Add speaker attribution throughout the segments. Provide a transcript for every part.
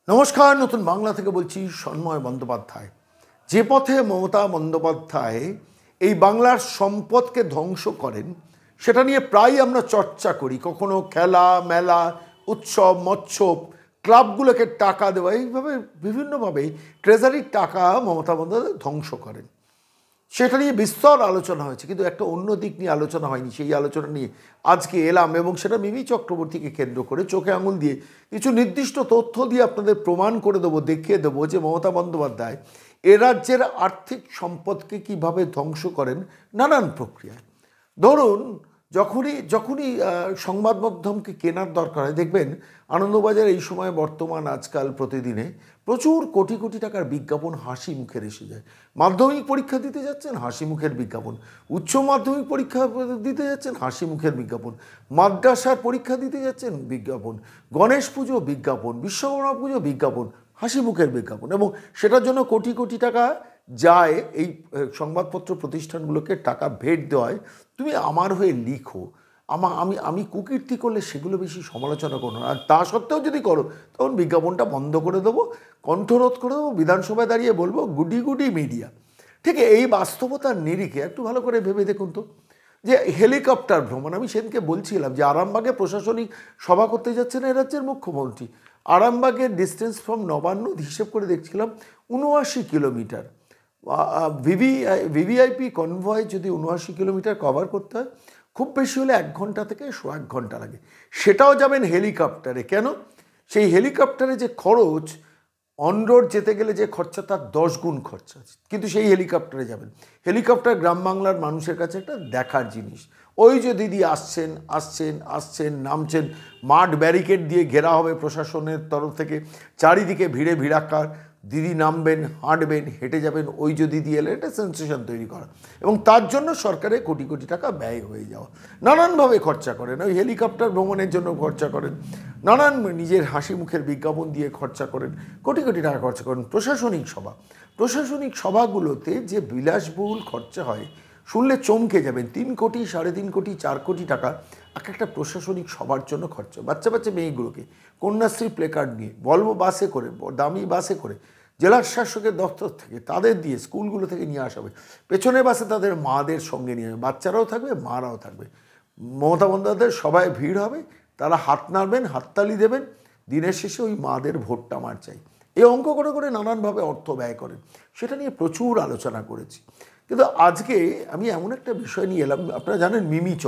Speaker 1: নমস্কার, নতুন বাংলা থেকে বলছি সন্ময় বন্দ্যোপাধ্যায়। যে পথে মমতা বন্দ্যোপাধ্যায় এই বাংলার সম্পদকে ধ্বংস করেন সেটা নিয়ে প্রায় আমরা চর্চা করি। কখনো খেলা মেলা, উৎসব মৎসব, ক্লাবগুলোকে টাকা দেওয়া, এইভাবে বিভিন্নভাবে ট্রেজারির টাকা মমতা বন্দ্যোপাধ্যায় ধ্বংস করেন। সেটা নিয়ে বিস্তর আলোচনা হয়েছে, কিন্তু একটা অন্য দিক নিয়ে আলোচনা হয়নি। সেই আলোচনা নিয়ে আজকে এলাম এবং সেটা মিমি চক্রবর্তীকে কেন্দ্র করে চোখে আঙুল দিয়ে কিছু নির্দিষ্ট তথ্য দিয়ে আপনাদের প্রমাণ করে দেবো, দেখিয়ে দেবো যে মমতা বন্দ্যোপাধ্যায় এ রাজ্যের আর্থিক সম্পদকে কিভাবে ধ্বংস করেন নানান প্রক্রিয়ায়। ধরুন, যখনই সংবাদ মাধ্যমকে কেনার দরকার হয়, দেখবেন আনন্দবাজার এই সময় বর্তমান আজকাল প্রতিদিনে প্রচুর কোটি কোটি টাকার বিজ্ঞাপন হাসি মুখের এসে যায়। মাধ্যমিক পরীক্ষা দিতে যাচ্ছেন, হাসি মুখের বিজ্ঞাপন। উচ্চ মাধ্যমিক পরীক্ষা দিতে যাচ্ছেন, হাসি মুখের বিজ্ঞাপন। মাদ্রাসার পরীক্ষা দিতে যাচ্ছেন, বিজ্ঞাপন। গণেশ পুজো বিজ্ঞাপন, বিশ্বকর্মা পুজো বিজ্ঞাপন, হাসি মুখের বিজ্ঞাপন। এবং সেটার জন্য কোটি কোটি টাকা যায় এই সংবাদপত্র প্রতিষ্ঠানগুলোকে, টাকা ভেট দেওয়ায় তুমি আমার হয়ে লিখো, আমি কুকীর্তি করলে সেগুলো বেশি সমালোচনা করো না। আর তা সত্ত্বেও যদি করো তখন বিজ্ঞাপনটা বন্ধ করে দেবো, কণ্ঠরোধ করে দেবো, বিধানসভায় দাঁড়িয়ে বলবো গুডি গুডি মিডিয়া। ঠিক এই বাস্তবতার নিরিখে একটু ভালো করে ভেবে দেখুন তো, যে হেলিকপ্টার ভ্রমণ, আমি সেদিনকে বলছিলাম যে আরামবাগে প্রশাসনিক সভা করতে যাচ্ছেন এ রাজ্যের মুখ্যমন্ত্রী। আরামবাগের ডিস্টেন্স ফ্রম নবান্ন হিসেব করে দেখছিলাম ৭৯ কিলোমিটার। ভিভিআইপি কনভয় যদি ৭৯ কিলোমিটার কভার করতে হয়, খুব বেশি হলে ১ ঘন্টা থেকে ১ ঘন্টা লাগে। সেটাও যাবেন হেলিকপ্টারে। কেন? সেই হেলিকপ্টারে যে খরচ, অনরোড যেতে গেলে যে খরচা তার ১০ গুণ খরচা আছে, কিন্তু সেই হেলিকপ্টারে যাবেন। হেলিকপ্টার গ্রাম বাংলার মানুষের কাছে একটা দেখার জিনিস। ওই যে দিদি আসছেন নামছেন, মাঠ ব্যারিকেড দিয়ে ঘেরা হবে প্রশাসনের তরফ থেকে, চারিদিকে ভিড়ে ভিড়াক্কার, দিদি নামবেন, হাঁটবেন, হেঁটে যাবেন, ওই যে দিদি এলে, এটা সেন্সেশন তৈরি করা। এবং তার জন্য সরকারের কোটি কোটি টাকা ব্যয় হয়ে যাওয়া, নানানভাবে খরচা করেন। ওই হেলিকপ্টার ভ্রমণের জন্য খরচা করেন, নানান নিজের হাসি মুখের বিজ্ঞাপন দিয়ে খরচা করেন, কোটি কোটি টাকা খরচা করেন। প্রশাসনিক সভাগুলোতে যে বিলাসবহুল খরচা হয় শুনলে চমকে যাবেন। ৩ কোটি, ৩.৫ কোটি, ৪ কোটি টাকা একটা প্রশাসনিক সভার জন্য খরচা। বাচ্চা মেয়েগুলোকে কন্যাশ্রী প্লেকার্ড নিয়ে ভলভো বাসে করে, দামি বাসে করে জেলার শাসকের দপ্তর থেকে তাদের দিয়ে স্কুলগুলো থেকে নিয়ে আসা হবে। পেছনের বাসে তাদের মাদের সঙ্গে নিয়ে যাবে, বাচ্চারাও থাকবে, মারাও থাকবে। মমতা বন্দ্যোপাধ্যায়ের সবাই ভিড় হবে, তারা হাত নাড়বেন, হাততালি দেবেন, দিনের শেষে ওই মাদের ভোটটা আমার চাই। এই অঙ্ক করে করে নানানভাবে অর্থ ব্যয় করেন। সেটা নিয়ে প্রচুর আলোচনা করেছি, কিন্তু আজকে আমি এমন একটা বিষয় নিয়ে এলাম। আপনারা জানেন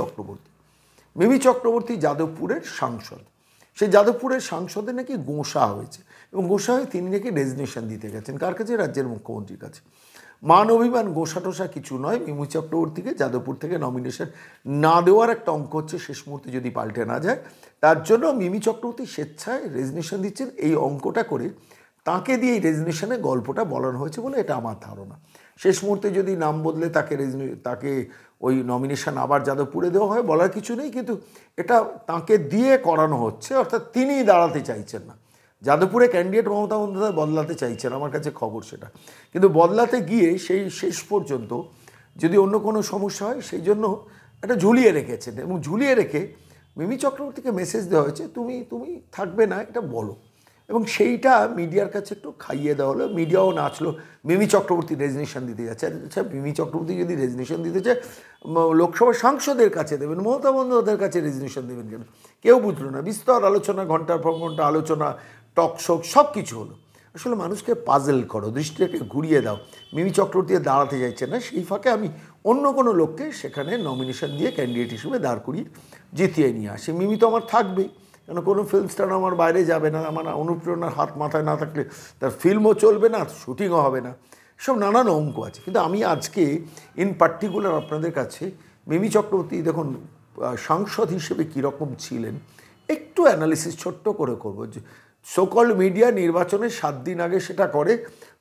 Speaker 1: মিমি চক্রবর্তী যাদবপুরের সাংসদ। সেই যাদবপুরের সাংসদে নাকি গোঁসা হয়েছে, এবং গোঁসা হয়ে তিনি নাকি রেজিগনেশন দিতে গেছেন। কার কাছে? রাজ্যের মুখ্যমন্ত্রীর কাছে। মান অভিমান গোঁসা টোসা কিছু নয়, মিমি চক্রবর্তীকে যাদবপুর থেকে নমিনেশন না দেওয়ার একটা অঙ্ক হচ্ছে, শেষ মুহূর্তে যদি পাল্টে না যায়। তার জন্য মিমি চক্রবর্তী স্বেচ্ছায় রেজিগনেশন দিচ্ছেন। এই অঙ্কটা করে তাকে দিয়ে এই রেজিগনেশনের গল্পটা বলানো হয়েছে বলে এটা আমার ধারণা। শেষ মুহূর্তে যদি নাম বদলে তাকে ওই নমিনেশন আবার যাদবপুরে দেওয়া হয়, বলার কিছু নেই, কিন্তু এটা তাকে দিয়ে করানো হচ্ছে। অর্থাৎ তিনি দাঁড়াতে চাইছেন না, যাদবপুরে ক্যান্ডিডেট মমতা বন্দ্যোপাধ্যায় বদলাতে চাইছেন, আমার কাছে খবর সেটা। কিন্তু বদলাতে গিয়ে সেই শেষ পর্যন্ত যদি অন্য কোনো সমস্যা হয়, সেই জন্য এটা ঝুলিয়ে রেখেছেন। এবং ঝুলিয়ে রেখে মিমি চক্রবর্তীকে মেসেজ দেওয়া হয়েছে, তুমি থাকবে না, এটা বলো। এবং সেইটা মিডিয়ার কাছে একটু খাইয়ে দেওয়া হলো, মিডিয়াও নাচলো। মিমি চক্রবর্তী রেজিগনেশন দিতে যাচ্ছে। আচ্ছা, মিমি চক্রবর্তী যদি রেজিগনেশন দিতে চায় লোকসভার সাংসদের কাছে দেবেন, মমতা বন্দ্যোপাধ্যায়ের কাছে রেজিগনেশন দেবেন কেন? কেউ বুঝলো না। বিস্তর আলোচনা, ঘন্টার পর ঘন্টা আলোচনা, টকশোক সব কিছু হলো। আসলে মানুষকে পাজেল করো, দৃষ্টিটাকে ঘুরিয়ে দাও। মিমি চক্রবর্তী দাঁড়াতে চাইছে না, সেই ফাঁকে আমি অন্য কোনো লোককে সেখানে নমিনেশন দিয়ে ক্যান্ডিডেট হিসেবে দাঁড় করিয়ে জিতিয়ে নিয়ে আসি। মিমি তো আমার থাকবেই, কেন কোনো ফিল্ম স্টার আমার বাইরে যাবে না। আমার অনুপ্রেরণার হাত মাথায় না থাকলে তার ফিল্মও চলবে না, শুটিংও হবে না। সব নানান অঙ্ক আছে। কিন্তু আমি আজকে ইন পার্টিকুলার আপনাদের কাছে মিমি চক্রবর্তী দেখুন সাংসদ হিসেবে কীরকম ছিলেন একটু অ্যানালিসিস ছোট্ট করে করবো। যে সোকল মিডিয়া নির্বাচনের 7 দিন আগে সেটা করে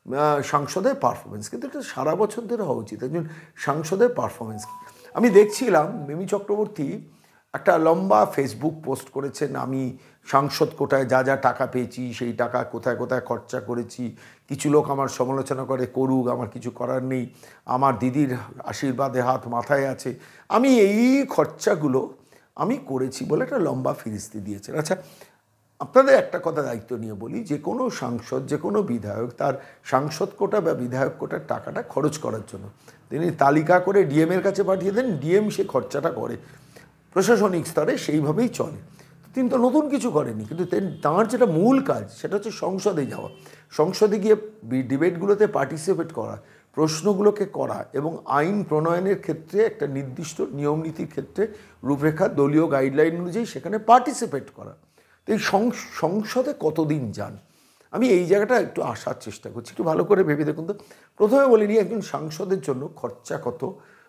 Speaker 1: সাংসদের পারফরমেন্স, কিন্তু এটা সারা বছর ধরে হওয়া উচিত একজন সাংসদের পারফরমেন্স। আমি দেখছিলাম মিমি চক্রবর্তী একটা লম্বা ফেসবুক পোস্ট করেছেন, আমি সাংসদ কোটায় যা যা টাকা পেয়েছি, সেই টাকা কোথায় কোথায় খরচা করেছি। কিছু লোক আমার সমালোচনা করুক, আমার কিছু করার নেই, আমার দিদির আশীর্বাদে হাত মাথায় আছে, আমি এই খরচাগুলো আমি করেছি বলে একটা লম্বা ফিরিস্তি দিয়েছেন। আচ্ছা, আপনাদের একটা কথা দায়িত্ব নিয়ে বলি, যে কোনো সাংসদ, যে কোনো বিধায়ক তার সাংসদ কোটা বা বিধায়ক কোটার টাকাটা খরচ করার জন্য তিনি তালিকা করে ডিএমের কাছে পাঠিয়ে দেন, ডিএম সে খরচাটা করে, প্রশাসনিক স্তরে সেইভাবেই চলে। তিনি তো নতুন কিছু করেনি, কিন্তু তাঁর যেটা মূল কাজ সেটা হচ্ছে সংসদে যাওয়া, সংসদে গিয়ে ডিবেটগুলোতে পার্টিসিপেট করা, প্রশ্নগুলোকে করা এবং আইন প্রণয়নের ক্ষেত্রে একটা নির্দিষ্ট নিয়মনীতির ক্ষেত্রে রূপরেখা দলীয় গাইডলাইন অনুযায়ী সেখানে পার্টিসিপেট করা। তো এই সংসদে কতদিন যান, আমি এই জায়গাটা একটু আসার চেষ্টা করছি, একটু ভালো করে ভেবে দেখুন তো। প্রথমে বলে নিই একজন সাংসদের জন্য খরচা কত।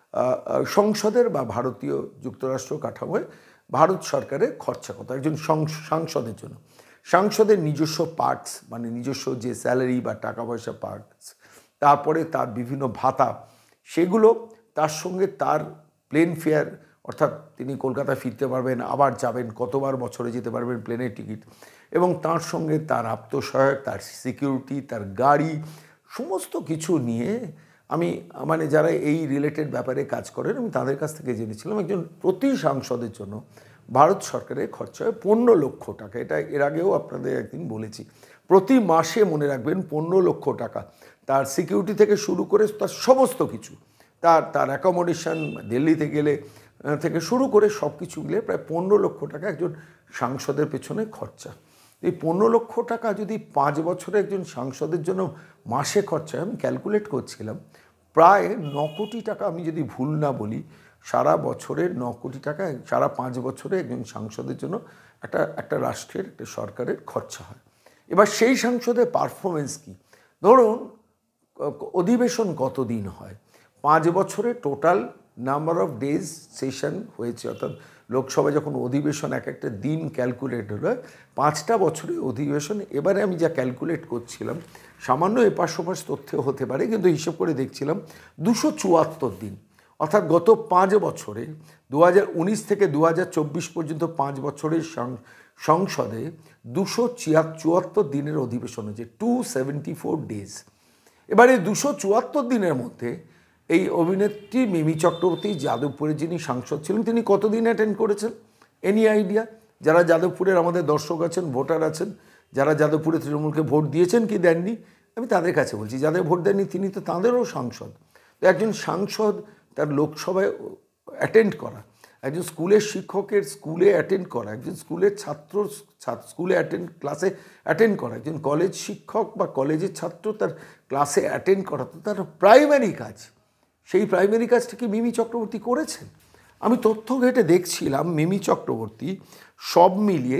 Speaker 1: সংসদের বা ভারতীয় যুক্তরাষ্ট্র কাঠামোয় ভারত সরকারের খরচা কত একজন সাংসদের জন্য। সাংসদের নিজস্ব পার্টস, মানে নিজস্ব যে স্যালারি বা টাকা পয়সা পার্টস, তারপরে তার বিভিন্ন ভাতা, সেগুলো, তার সঙ্গে তার প্লেন ফেয়ার, অর্থাৎ তিনি কলকাতা ফিরতে পারবেন, আবার যাবেন, কতবার বছরে যেতে পারবেন প্লেনের টিকিট, এবং তার সঙ্গে তার আত্মসহায়ক, তার সিকিউরিটি, তার গাড়ি, সমস্ত কিছু নিয়ে আমি মানে যারা এই রিলেটেড ব্যাপারে কাজ করেন আমি তাদের কাছ থেকে জেনেছিলাম একজন প্রতি সাংসদের জন্য ভারত সরকারের খরচা হয় 15 লক্ষ টাকা। এটা এর আগেও আপনাদের একদিন বলেছি। প্রতি মাসে মনে রাখবেন 15 লক্ষ টাকা, তার সিকিউরিটি থেকে শুরু করে তার সমস্ত কিছু, তার অ্যাকোমোডেশন, দিল্লিতে গেলে থেকে শুরু করে সব কিছু মিলে প্রায় 15 লক্ষ টাকা একজন সাংসদের পেছনে খরচা। এই 15 লক্ষ টাকা যদি 5 বছরে একজন সাংসদের জন্য মাসে খরচা, আমি ক্যালকুলেট করছিলাম প্রায় 9 কোটি টাকা, আমি যদি ভুল না বলি, সারা বছরের 9 কোটি টাকা সারা 5 বছরে একজন সাংসদের জন্য একটা রাষ্ট্রের, একটা সরকারের খরচা হয়। এবার সেই সাংসদের পারফরমেন্স কী, ধরুন অধিবেশন কতদিন হয়, 5 বছরে total number of days session হয়েছে, অর্থাৎ লোকসভায় যখন অধিবেশন এক একটা দিন ক্যালকুলেট হলো, 5টা বছরে অধিবেশন। এবারে আমি যা ক্যালকুলেট করছিলাম, সামান্য এপাশ ওপাশ তথ্য হতে পারে, কিন্তু হিসেব করে দেখছিলাম 274 দিন, অর্থাৎ গত 5 বছরে 2019 থেকে 2024 পর্যন্ত 5 বছরের সংসদে 274 দিনের অধিবেশন হয়েছে, 274 ডেজ। এবারে 274 দিনের মধ্যে এই অভিনেত্রী মিমি চক্রবর্তী, যাদবপুরে যিনি সাংসদ ছিলেন, তিনি কতদিন অ্যাটেন্ড করেছেন, এনি আইডিয়া? যারা যাদবপুরের আমাদের দর্শক আছেন, ভোটার আছেন, যারা যাদবপুরে তৃণমূলকে ভোট দিয়েছেন কি দেননি, আমি তাদের কাছে বলছি, যাদের ভোট দেননি তিনি তো তাঁদেরও সাংসদ। তো একজন সাংসদ তার লোকসভায় অ্যাটেন্ড করা, একজন স্কুলের শিক্ষকের স্কুলে অ্যাটেন্ড করা, একজন স্কুলের স্কুলে ক্লাসে অ্যাটেন্ড করা, একজন কলেজ শিক্ষক বা কলেজের ছাত্র তার ক্লাসে অ্যাটেন্ড করা, তো তার প্রাইমারি কাজ। সেই প্রাইমারি কাজটাকে মিমি চক্রবর্তী করেছেন। আমি তথ্য ঘেটে দেখছিলাম মিমি চক্রবর্তী সব মিলিয়ে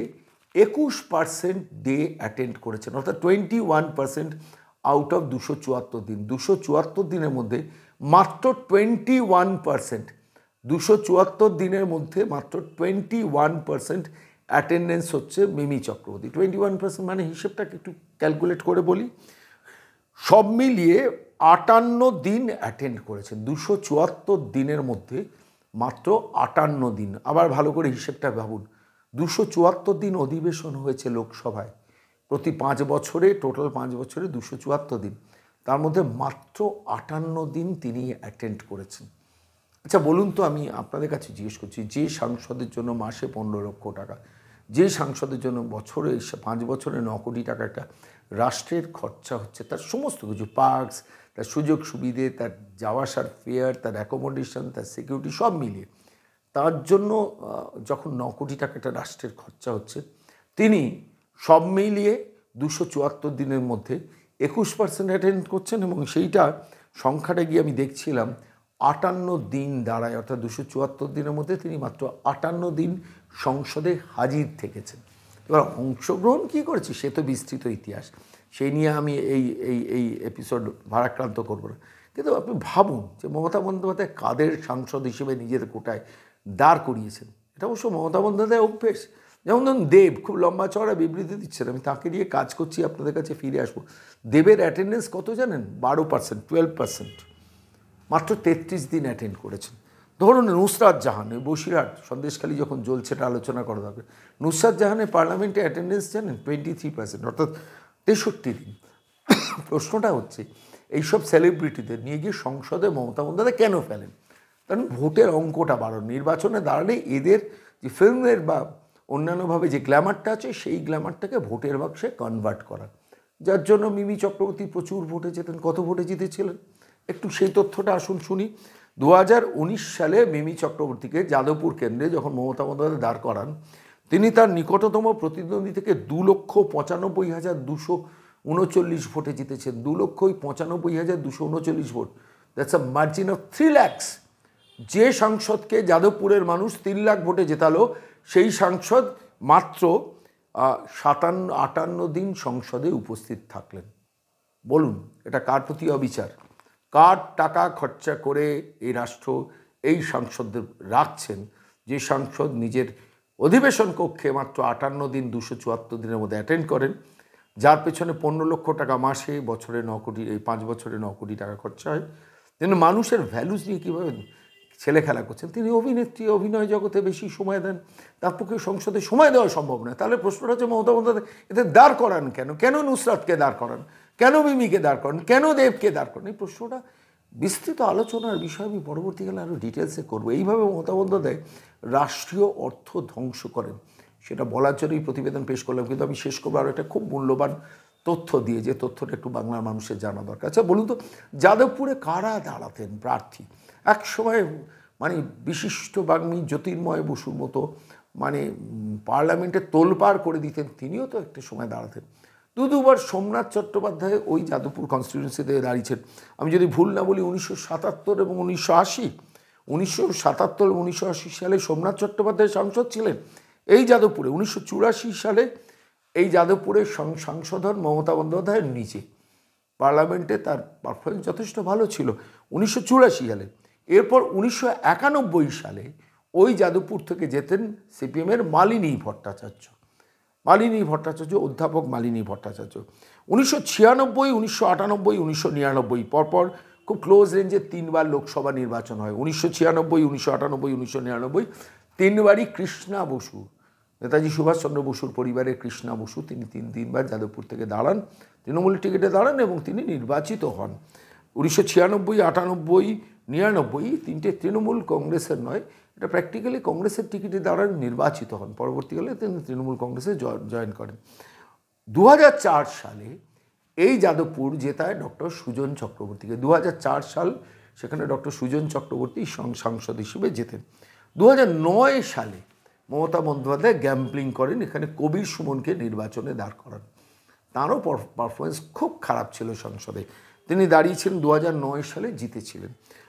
Speaker 1: 21% ডে অ্যাটেন্ড করেছেন, অর্থাৎ 21% আউট অফ 274 দিন। 274 দিনের মধ্যে মাত্র 21%, 274 দিনের মধ্যে মাত্র 21% অ্যাটেন্ডেন্স হচ্ছে মিমি চক্রবর্তী। 21% মানে হিসেবটাকে একটু ক্যালকুলেট করে বলি, সব মিলিয়ে 58 দিন অ্যাটেন্ড করেছেন। 274 দিনের মধ্যে মাত্র 58 দিন। আবার ভালো করে হিসেবটা ভাবুন, 274 দিন অধিবেশন হয়েছে লোকসভায়, প্রতি 5 বছরে, টোটাল 5 বছরে 274 দিন, তার মধ্যে মাত্র 58 দিন তিনি অ্যাটেন্ড করেছেন। আচ্ছা বলুন তো, আমি আপনাদের কাছে জিজ্ঞেস করছি, যে সাংসদের জন্য মাসে 15 লক্ষ টাকা, যে সাংসদের জন্য বছরে 5 বছরে 9 কোটি টাকা একটা রাষ্ট্রের খরচা হচ্ছে, তার সমস্ত কিছু পার্কস, তার সুযোগ সুবিধে, তার যাওয়া আসার ফেয়ার, তার অ্যাকোমোডেশন, তার সিকিউরিটি সব মিলিয়ে তার জন্য যখন 9 কোটি টাকা একটা রাষ্ট্রের খরচা হচ্ছে, তিনি সব মিলিয়ে 274 দিনের মধ্যে 21% অ্যাটেন্ড করছেন, এবং সেইটা সংখ্যাটা গিয়ে আমি দেখছিলাম 58 দিন দাঁড়ায়, অর্থাৎ 274 দিনের মধ্যে তিনি মাত্র 58 দিন সংসদে হাজির থেকেছেন। এবার অংশগ্রহণ কী করেছে সে তো বিস্তৃত ইতিহাস, সেই নিয়ে আমি এই এপিসোড ভারাক্রান্ত করব না। কিন্তু আপনি ভাবুন যে মমতা বন্দ্যোপাধ্যায় কাদের সাংসদ হিসেবে নিজের কোটায় দাঁড় করিয়েছেন। এটা অবশ্য মমতা বন্দ্যোপাধ্যায় অভ্যেস। যেমন ধরুন দেব খুব লম্বা চড়া বিবৃতি দিচ্ছেন, আমি তাকে নিয়ে কাজ করছি, আপনাদের কাছে ফিরে আসবো। দেবের অ্যাটেন্ডেন্স কত জানেন? 12%, 12%, মাত্র 33 দিন অ্যাটেন্ড করেছেন। ধরুন নুসরাত জাহান, বসিরহাট সন্দেশখালী যখন জ্বলছে, এটা আলোচনা করা দরকার। নুসরাত জাহানের পার্লামেন্টে অ্যাটেন্ডেন্স জানেন 23%, অর্থাৎ 63 দিন। প্রশ্নটা হচ্ছে এইসব সেলিব্রিটিদের নিয়ে গিয়ে সংসদে মমতা বন্দ্যোপাধ্যায় কেন ফেলেন? কারণ ভোটের অঙ্কটা বাড়ানো, নির্বাচনে দাঁড়ালে এদের যে ফিল্মের বা অন্যান্যভাবে যে গ্ল্যামারটা আছে সেই গ্ল্যামারটাকে ভোটের বাক্সে কনভার্ট করা, যার জন্য মিমি চক্রবর্তী প্রচুর ভোটে যেতেন। কত ভোটে জিতেছিলেন একটু সেই তথ্যটা আসুন শুনি। 2019 সালে মিমি চক্রবর্তীকে যাদবপুর কেন্দ্রে যখন মমতা বন্দ্যোপাধ্যায় দাঁড় করান, তিনি তার নিকটতম প্রতিদ্বন্দ্বী থেকে 2,95,239 ভোটে জিতেছেন। 2,95,239 ভোট, that's a margin of 3 lakhs। যে সাংসদকে যাদবপুরের মানুষ 3 লাখ ভোটে জেতালো, সেই সাংসদ মাত্র 58 দিন সংসদে উপস্থিত থাকলেন। বলুন এটা কার প্রতি অবিচার? কার টাকা খরচা করে এই রাষ্ট্র এই সাংসদদের রাখছেন, যে সাংসদ নিজের অধিবেশন কক্ষে মাত্র 58 দিন 274 দিনের মধ্যে অ্যাটেন্ড করেন, যার পেছনে 15 লক্ষ টাকা মাসে, বছরে 9 কোটি, এই 5 বছরে 9 কোটি টাকা খরচা হয়। তিনি মানুষের ভ্যালুজ নিয়ে কীভাবে ছেলে খেলা করছেন। তিনি অভিনেত্রী, অভিনয় জগতে বেশি সময় দেন, তার পক্ষে সংসদে সময় দেওয়া সম্ভব নয়। তাহলে প্রশ্নটা হচ্ছে মমতা বন্দ্যোপাধ্যায় এতে দাঁড় করান কেন? কেন নুসরাতকে দাঁড় করান? কেন মিমিকে দাঁড় করান? কেন দেবকে দাঁড় করান? এই প্রশ্নটা বিস্তৃত আলোচনার বিষয়, আমি পরবর্তীকালে আরও ডিটেলসে করবো। এইভাবে মমতা বন্দ্যোপাধ্যায় রাষ্ট্রীয় অর্থ ধ্বংস করেন, সেটা বলার জন্যই প্রতিবেদন পেশ করলাম। কিন্তু আমি শেষ করবো আরও একটা খুব মূল্যবান তথ্য দিয়ে, যে তথ্যটা একটু বাংলার মানুষের জানা দরকার। আচ্ছা বলুন তো, যাদবপুরে কারা দাঁড়াতেন প্রার্থী? এক সময় মানে বিশিষ্ট বাগ্মী জ্যোতির্ময় বসুর মতো মানে পার্লামেন্টে তোলপাড় করে দিতেন, তিনিও তো একটা সময় দাঁড়াতেন। দুবার সোমনাথ চট্টোপাধ্যায় ওই যাদবপুর কনস্টিটিউয়েন্সিতে দাঁড়িয়েছেন। আমি যদি ভুল না বলি 1977 এবং 1980, 1977 এবং 1980 সালে সোমনাথ চট্টোপাধ্যায় সাংসদ ছিলেন এই যাদবপুরে। 1984 সালে এই যাদবপুরের সাংসদ হন মমতা বন্দ্যোপাধ্যায়ের নিজে। পার্লামেন্টে তার পারফরমেন্স যথেষ্ট ভালো ছিল 1984 সালে। এরপর 1991 সালে ওই যাদবপুর থেকে যেতেন সিপিএমের মালিনী ভট্টাচার্য, অধ্যাপক মালিনী ভট্টাচার্য। 1996, 1998, 1999 পরপর খুব ক্লোজ রেঞ্জে 3 বার লোকসভা নির্বাচন হয়। 1996, 1998, 1999 3বারই কৃষ্ণা বসু, নেতাজি সুভাষচন্দ্র বসুর পরিবারের কৃষ্ণা বসু, তিনি তিনবার যাদবপুর থেকে দাঁড়ান, তৃণমূল টিকিটে দাঁড়ান এবং তিনি নির্বাচিত হন। 1996, 98, 99 তিনটে তৃণমূল কংগ্রেসের নয়, এটা প্র্যাকটিক্যালি কংগ্রেসের টিকিটে দাঁড়ান, নির্বাচিত হন। পরবর্তীকালে তিনি তৃণমূল কংগ্রেসে জয়েন করেন। 2004 সালে এই যাদবপুর জেতায় ডক্টর সুজন চক্রবর্তীকে। 2004 সাল সেখানে ডক্টর সুজন চক্রবর্তী সাংসদ হিসেবে জেতেন। 2009 সালে মমতা বন্দ্যোপাধ্যায় গ্যাম্বলিং করেন, এখানে কবির সুমনকে নির্বাচনে দাঁড় করান। তাঁরও পারফরমেন্স খুব খারাপ ছিল সংসদে, তিনি দাঁড়িয়েছিলেন 2009 সালে, জিতেছিলেন।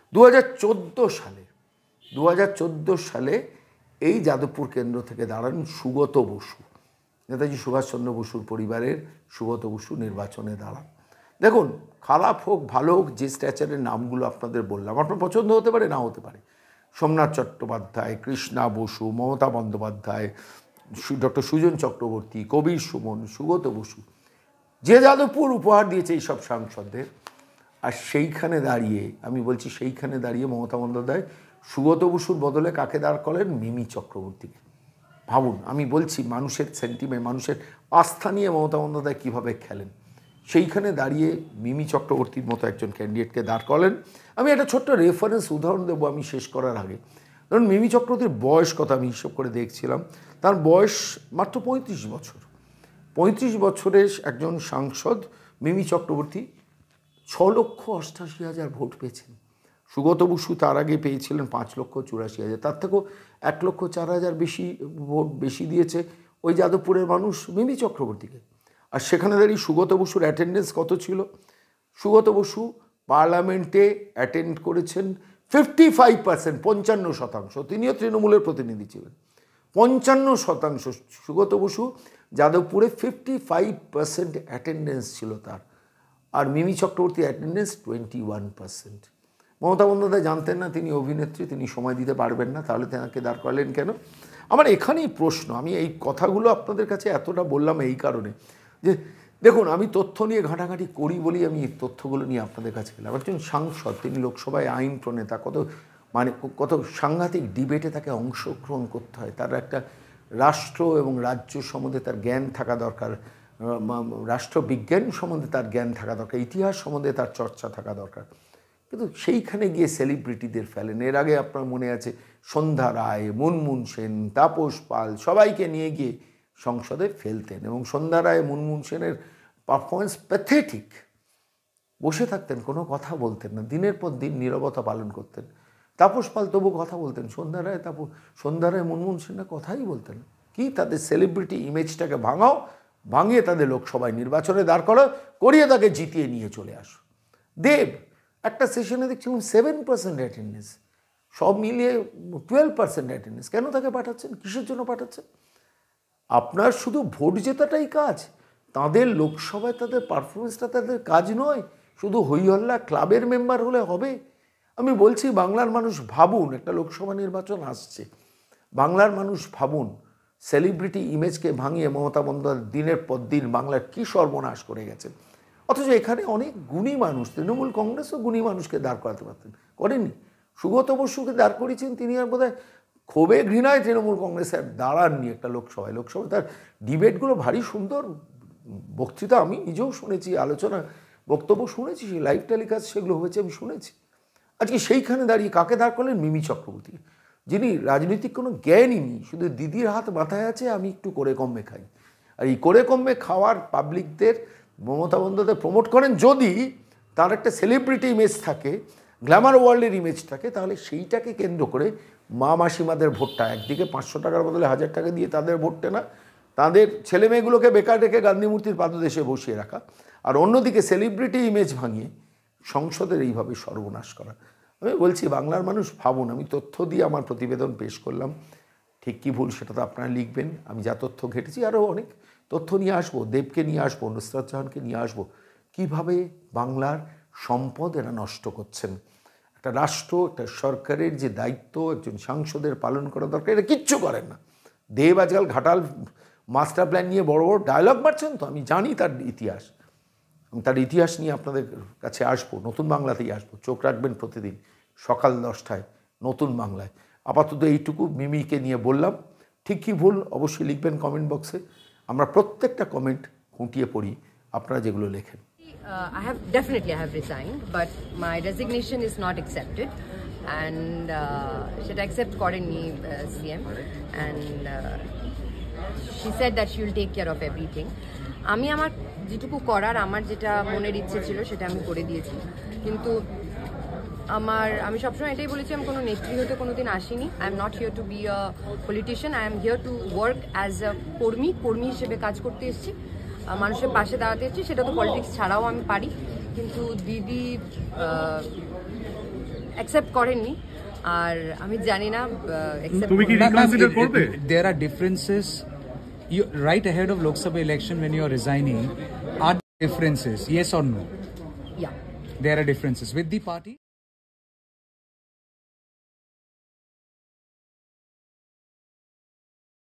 Speaker 1: 2014 সালে এই যাদবপুর কেন্দ্র থেকে দাঁড়ান সুগত বসু, নেতাজি সুভাষচন্দ্র বসুর পরিবারের সুগত বসু নির্বাচনে দাঁড়ান। দেখুন খারাপ হোক ভালো হোক, যে স্ট্যাচারের নামগুলো আপনাদের বললাম আপনার পছন্দ হতে পারে, না হতে পারে। সোমনাথ চট্টোপাধ্যায়, কৃষ্ণা বসু, মমতা বন্দ্যোপাধ্যায়, ডক্টর সুজন চক্রবর্তী, কবির সুমন, সুগত বসু, যে যাদবপুর উপহার দিয়েছে এইসব সাংসদদের। আর সেইখানে দাঁড়িয়ে আমি বলছি, সেইখানে দাঁড়িয়ে মমতা বন্দ্যোপাধ্যায় সুগত বসুর বদলে কাকে দাঁড় করেন? মিমি চক্রবর্তীকে। ভাবুন, আমি বলছি মানুষের সেন্টিমেন্ট, মানুষের আস্থা নিয়ে মমতা বন্দ্যোপাধ্যায় কীভাবে খেলেন। সেইখানে দাঁড়িয়ে মিমি চক্রবর্তীর মতো একজন ক্যান্ডিডেটকে দাঁড় করেন। আমি একটা ছোট্ট রেফারেন্স উদাহরণ দেবো আমি শেষ করার আগে। কারণ মিমি চক্রবর্তীর বয়স কত আমি হিসাব করে দেখছিলাম, তার বয়স মাত্র 35 বছর। 35 বছরের একজন সাংসদ মিমি চক্রবর্তী 6,88,000 ভোট পেয়েছেন। সুগত বসু তার আগে পেয়েছিলেন 5,84,000, তার থেকেও 1,04,000 বেশি ভোট বেশি দিয়েছে ওই যাদবপুরের মানুষ মিমি চক্রবর্তীকে। আর সেখানে দাঁড়িয়ে সুগত বসুর অ্যাটেন্ডেন্স কত ছিল? সুগত বসু পার্লামেন্টে অ্যাটেন্ড করেছেন 55%, 55%। তিনিও তৃণমূলের প্রতিনিধি ছিলেন। 55% সুগত বসু যাদবপুরে 55% অ্যাটেন্ডেন্স ছিল তার। আর মিমি চক্রবর্তীর অ্যাটেন্ডেন্স 21%। মমতা বন্দ্যোপাধ্যায় জানতেন না তিনি অভিনেত্রী, তিনি সময় দিতে পারবেন না, তাহলে তেনাকে দাঁড় করালেন কেন? আমার এখানেই প্রশ্ন। আমি এই কথাগুলো আপনাদের কাছে এতটা বললাম এই কারণে যে দেখুন, আমি তথ্য নিয়ে ঘাঁটাঘাঁটি করি বলি আমি এই তথ্যগুলো নিয়ে আপনাদের কাছে গেলাম। একজন সাংসদ, তিনি লোকসভায় আইন প্রণেতা, কত সাংঘাতিক ডিবেটে তাকে অংশগ্রহণ করতে হয়, তার একটা রাষ্ট্র এবং রাজ্য সম্বন্ধে তার জ্ঞান থাকা দরকার, রাষ্ট্রবিজ্ঞান সম্বন্ধে তার জ্ঞান থাকা দরকার, ইতিহাস সম্বন্ধে তার চর্চা থাকা দরকার। কিন্তু সেইখানে গিয়ে সেলিব্রিটিদের ফেলেন। এর আগে আপনার মনে আছে সন্ধ্যা রায়, মুনমুন সেন, তাপস পাল সবাইকে নিয়ে গিয়ে সংসদে ফেলতেন এবং সন্ধ্যা রায়, মুনমুন সেনের পারফরমেন্স প্যাথেটিক। বসে থাকতেন, কোনো কথা বলতেন না, দিনের পর দিন নীরবতা পালন করতেন। তাপস পাল তবু কথা বলতেন, সন্ধ্যা রায় মুনমুন সেনরা কথাই বলতেন। কি তাদের সেলিব্রিটি ইমেজটাকে ভাঙাও, ভাঙিয়ে তাদের লোকসভায় নির্বাচনে দাঁড় করিয়ে তাকে জিতিয়ে নিয়ে চলে আসো। দেব একটা সেশনে দেখছিলাম 7% অ্যাটেন্ডেন্স, সব মিলিয়ে 12% অ্যাটেন্ডেন্স। কেন তাকে পাঠাচ্ছেন? কিসের জন্য পাঠাচ্ছেন? আপনার শুধু ভোট জেতাটাই কাজ, তাদের লোকসভায় তাদের পারফরমেন্সটা তাদের কাজ নয়। শুধু হইহল্লা ক্লাবের মেম্বার হলে হবে? আমি বলছি বাংলার মানুষ ভাবুন, একটা লোকসভা নির্বাচন আসছে, বাংলার মানুষ ভাবুন, সেলিব্রিটি ইমেজকে ভাঙিয়ে মমতা বন্দ্যোপাধ্যায় দিনের পর দিন বাংলার কী সর্বনাশ করে গেছেন। অথচ এখানে অনেক গুণী মানুষ, তৃণমূল কংগ্রেসও গুণী মানুষকে দাঁড় করাতে পারতেন, করেননি। সুগত বসুকে দাঁড় করিয়েছেন, তিনি আর বোধহয় ক্ষোভে ঘৃণায় তৃণমূল কংগ্রেসের দাঁড়াননি একটা লোকসভায়। তার ডিবেটগুলো ভারী সুন্দর, বক্তৃতা আমি নিজেও শুনেছি, আলোচনা বক্তব্য শুনেছি, সেই লাইভ টেলিকাস্ট সেগুলো হয়েছে আমি শুনেছি। আজকে সেইখানে দাঁড়িয়ে কাকে দাঁড় করলেন? মিমি চক্রবর্তী, যিনি রাজনৈতিক কোনো জ্ঞানই নেই, শুধু দিদির হাত মাথায় আছে, আমি একটু করে কমে খাই। আর এই করে কমে খাওয়ার পাবলিকদের মমতা বন্দ্যোপাধ্যায় প্রমোট করেন। যদি তার একটা সেলিব্রিটি ইমেজ থাকে, গ্ল্যামার ওয়ার্ল্ডের ইমেজ থাকে, তাহলে সেইটাকে কেন্দ্র করে মা মাসিমাদের ভোটটা একদিকে 500 টাকার বদলে 1000 টাকা দিয়ে তাদের ভোটটা না, তাদের ছেলে মেয়েগুলোকে বেকার রেখে গান্ধী মূর্তির পাদদেশে বসিয়ে রাখা, আর অন্যদিকে সেলিব্রিটি ইমেজ ভাঙিয়ে সংসদের এইভাবে সর্বনাশ করা। আমি বলছি বাংলার মানুষ ভাবুন, আমি তথ্য দিয়ে আমার প্রতিবেদন পেশ করলাম, ঠিক কি ভুল সেটা তো আপনারা লিখবেন। আমি যা তথ্য ঘেটেছি আরও অনেক তথ্য নিয়ে আসবো, দেবকে নিয়ে আসবো, নুসরাত জাহানকে নিয়ে আসবো, কীভাবে বাংলার সম্পদ এরা নষ্ট করছেন। একটা রাষ্ট্র, একটা সরকারের যে দায়িত্ব একজন সাংসদের পালন করা দরকার, এটা কিচ্ছু করেন না। দেব আজকাল ঘাটাল মাস্টার প্ল্যান নিয়ে বড় বড় ডায়লগ মারছেন, তো আমি জানি তার ইতিহাস, আমি তার ইতিহাস নিয়ে আপনাদের কাছে আসবো, নতুন বাংলাতেই আসবো। চোখ রাখবেন প্রতিদিন সকাল 10টায় নতুন বাংলায়। আপাতত এইটুকু মিমিকে নিয়ে বললাম, ঠিক কি ভুল অবশ্যই লিখবেন কমেন্ট বক্সে, আমরা প্রত্যেকটা কমেন্ট খুঁটিয়ে পড়ি আপনারা যেগুলো লেখেন।
Speaker 2: I have resigned, but my resignation is not accepted, and should accept Korenni CM, and she said that she will take care of everything. আমি আমার যেটুকু করার, আমার যেটা মনের ইচ্ছে ছিল সেটা আমি করে দিয়েছি, কিন্তু আমি সবসময় এটাই বলেছি, আমি কোনো নেত্রী হতে কোনোদিন আসিনি। I am not here to be a politician, I am here to work as a কর্মী হিসেবে কাজ করতে এসেছি, মানুষের পাশে দাঁড়াতে এসেছি। সেটা তো পলিটিক্স ছাড়াও আমি পারি, কিন্তু দিদি অ্যাকসেপ্ট করেননি, আর আমি জানি না
Speaker 3: there are differences right ahead of Lok Sabha election when you are resigning. Are there differences, yes or no?
Speaker 2: Yeah,
Speaker 3: there are differences with the party.